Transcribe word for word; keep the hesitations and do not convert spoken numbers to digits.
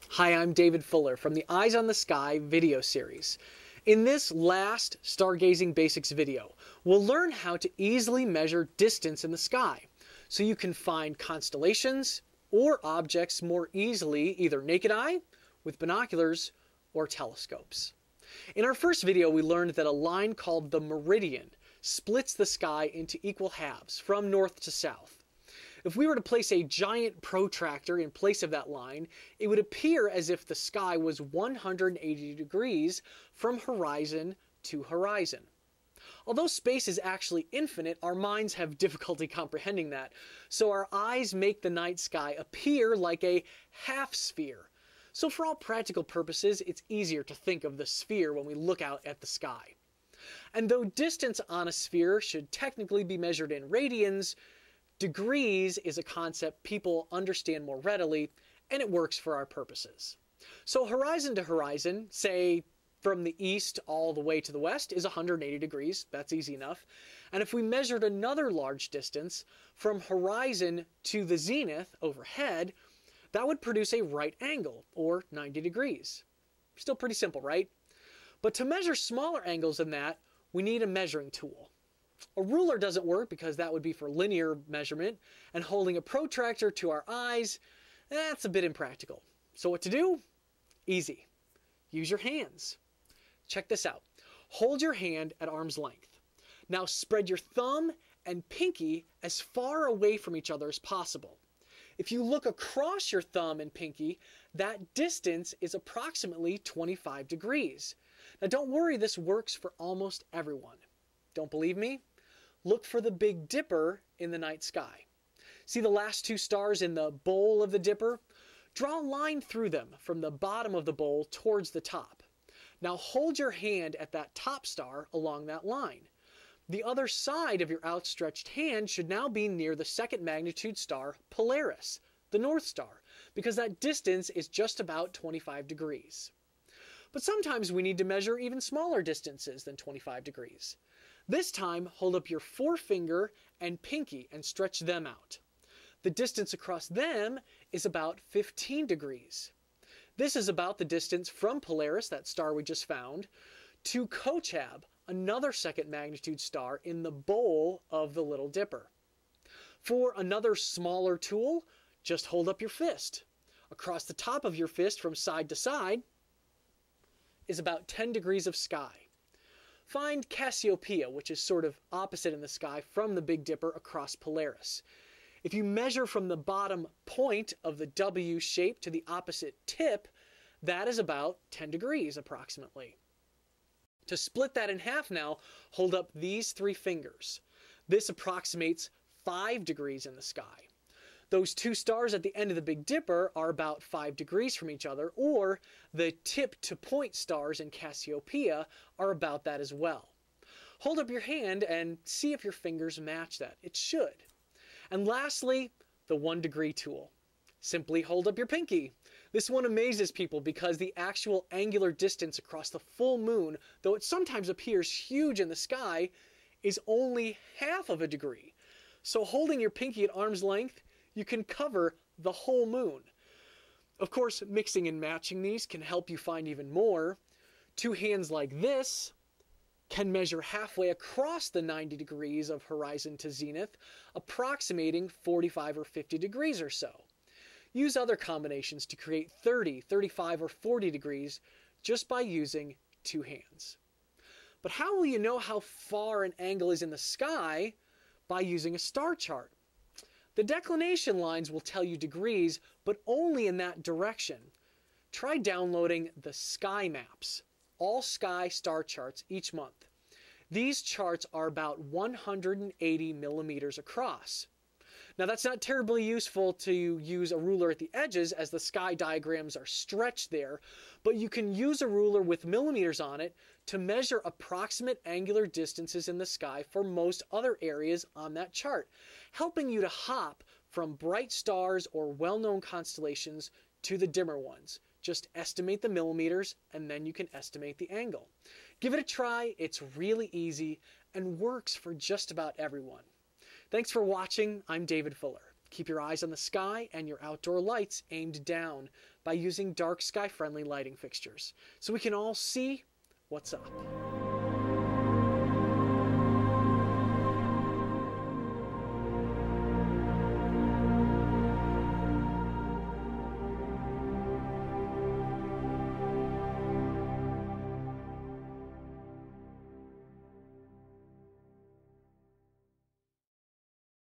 Hi, I'm David Fuller from the Eyes on the Sky video series. In this last Stargazing Basics video, we'll learn how to easily measure distance in the sky, so you can find constellations or objects more easily, either naked eye, with binoculars, or telescopes. In our first video, we learned that a line called the meridian splits the sky into equal halves, from north to south. If we were to place a giant protractor in place of that line, it would appear as if the sky was one hundred eighty degrees from horizon to horizon. Although space is actually infinite, our minds have difficulty comprehending that, so our eyes make the night sky appear like a half sphere. So for all practical purposes, it's easier to think of the sphere when we look out at the sky. And though distance on a sphere should technically be measured in radians, degrees is a concept people understand more readily, and it works for our purposes. So horizon to horizon, say from the east all the way to the west, is one hundred eighty degrees. That's easy enough. And if we measured another large distance from horizon to the zenith overhead, that would produce a right angle, or ninety degrees. Still pretty simple, right? But to measure smaller angles than that, we need a measuring tool. A ruler doesn't work because that would be for linear measurement, and holding a protractor to our eyes, that's a bit impractical. So what to do? Easy. Use your hands. Check this out. Hold your hand at arm's length. Now spread your thumb and pinky as far away from each other as possible. If you look across your thumb and pinky, that distance is approximately twenty-five degrees. Now don't worry, this works for almost everyone. Don't believe me? Look for the Big Dipper in the night sky. See the last two stars in the bowl of the Dipper? Draw a line through them from the bottom of the bowl towards the top. Now hold your hand at that top star along that line. The other side of your outstretched hand should now be near the second magnitude star, Polaris, the North Star, because that distance is just about twenty-five degrees. But sometimes we need to measure even smaller distances than twenty-five degrees. This time, hold up your forefinger and pinky and stretch them out. The distance across them is about fifteen degrees. This is about the distance from Polaris, that star we just found, to Kochab, another second magnitude star in the bowl of the Little Dipper. For another smaller tool, just hold up your fist. Across the top of your fist from side to side is about ten degrees of sky. Find Cassiopeia, which is sort of opposite in the sky from the Big Dipper across Polaris. If you measure from the bottom point of the W shape to the opposite tip, that is about ten degrees approximately. To split that in half now, hold up these three fingers. This approximates five degrees in the sky. Those two stars at the end of the Big Dipper are about five degrees from each other, or the tip-to-point stars in Cassiopeia are about that as well. Hold up your hand and see if your fingers match that. It should. And lastly, the one degree tool. Simply hold up your pinky. This one amazes people because the actual angular distance across the full moon, though it sometimes appears huge in the sky, is only half of a degree. So holding your pinky at arm's length, you can cover the whole moon. Of course, mixing and matching these can help you find even more. Two hands like this can measure halfway across the ninety degrees of horizon to zenith, approximating forty-five or fifty degrees or so. Use other combinations to create thirty, thirty-five, or forty degrees just by using two hands. But how will you know how far an angle is in the sky? By using a star chart. The declination lines will tell you degrees, but only in that direction. Try downloading the Sky Maps, all sky star charts each month. These charts are about one hundred eighty millimeters across. Now that's not terribly useful to use a ruler at the edges, as the sky diagrams are stretched there, but you can use a ruler with millimeters on it to measure approximate angular distances in the sky for most other areas on that chart, helping you to hop from bright stars or well-known constellations to the dimmer ones. Just estimate the millimeters and then you can estimate the angle. Give it a try, it's really easy and works for just about everyone. Thanks for watching. I'm David Fuller. Keep your eyes on the sky and your outdoor lights aimed down by using dark sky-friendly lighting fixtures so we can all see what's up.